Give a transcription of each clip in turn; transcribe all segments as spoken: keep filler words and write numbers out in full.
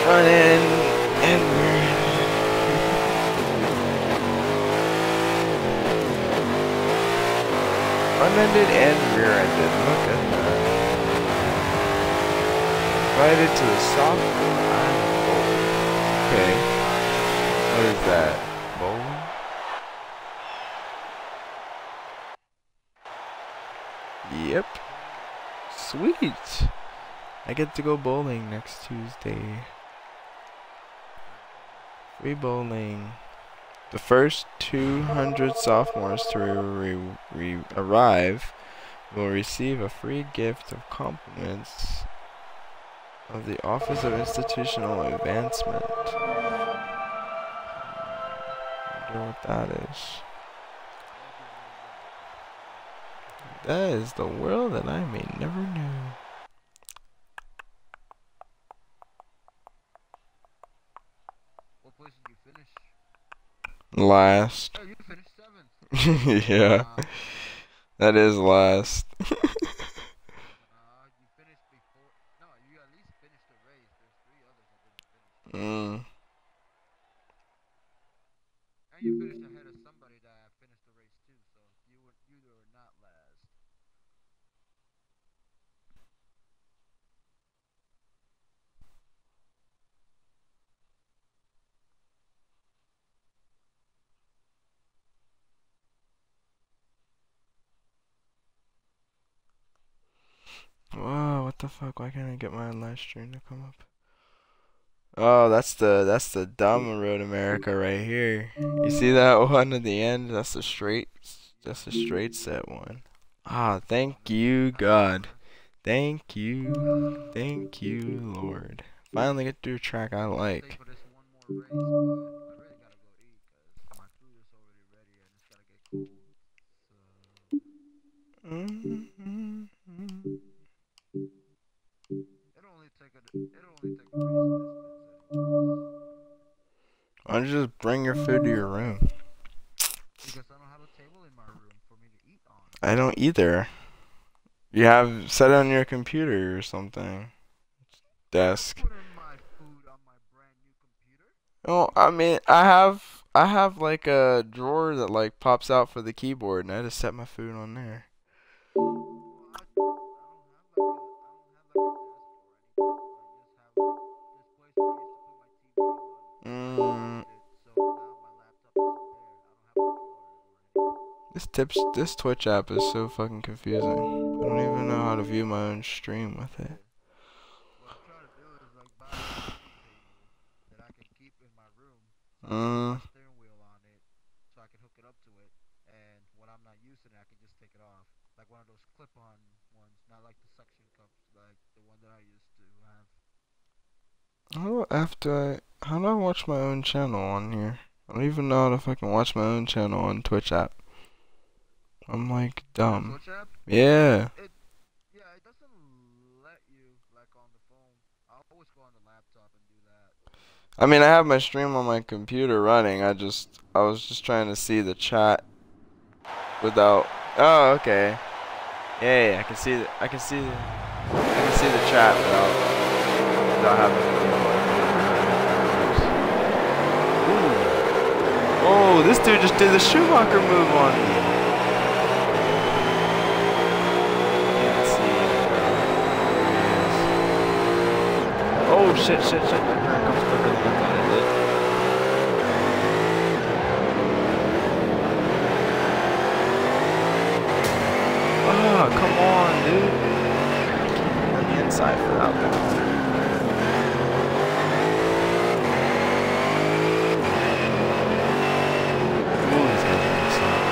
Running and we're front-ended and rear-ended. Look at that. Invited to the softball island bowl. Okay. What is that? Bowling? Yep. Sweet. I get to go bowling next Tuesday. Free bowling. The first two hundred sophomores to re re arrive will receive a free gift of compliments of the Office of Institutional Advancement. I wonder what that is. That is the world that I may never knew. What place did you finish? Last. Oh, you finished seventh. Yeah. Uh, That is last. uh, you finished before. No, you at least finished the race. There's three others that didn't finish. Mm. And you finished ahead of somebody that finished the race too, so you were you were not last. Whoa, what the fuck? Why can't I get my live stream to come up? Oh, that's the that's the dumb Road America right here. You see that one at the end? That's the straight that's the straight set one. Ah, thank you, God. Thank you. Thank you, Lord. Finally get to a track I like. Stay for this one more race, but I really gotta go eat because my food is already ready and it's gotta get cold. So Mm-hmm. it'll only take a it'll only take a race distance. Why don't you just bring your food to your room? Because I don't have a table in my room for me to eat on. I don't either. You have set it on your computer or something. Desk. I'm putting my food on my brand new computer. Oh, I mean, I have I have like a drawer that like pops out for the keyboard, and I just set my food on there. Well, I, I don't have like a I don't have like a desk or anything. I just have like this place where I used to put my T V on. Mm, I moved it, so now my laptop is in there. I don't have a drawer or anything. this tips this Twitch app is so fucking confusing. I don't even know how to view my own stream with it. What I'm trying to do is like buy a gaming table that I can keep in my room, so I can put Mm. my steering wheel on it, so I can hook it up to it, and when I'm not using it, I can just take it off, like one of those clip-on ones, not like the suction cups, like the one that I used to have. How do I have to I, how do I watch my own channel on here? I don't even know how to fucking watch my own channel on Twitch app. I'm like dumb. Twitch app? Yeah. It, yeah, it doesn't let you like on the phone. I always go on the laptop and do that. I mean, I have my stream on my computer running. I just I was just trying to see the chat without. Oh, okay. Yeah, yeah, I can see the I can see the I can see the chat without without having to do it. Ooh. Oh, this dude just did the Schumacher move on me. Can't see. Oh shit, shit, shit. My turn comes quicker than I thought it did. Oh, come on, dude. On the inside for that one. Ooh, he's gonna get this one.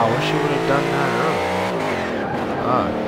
I wish you would have done that earlier. Fuck.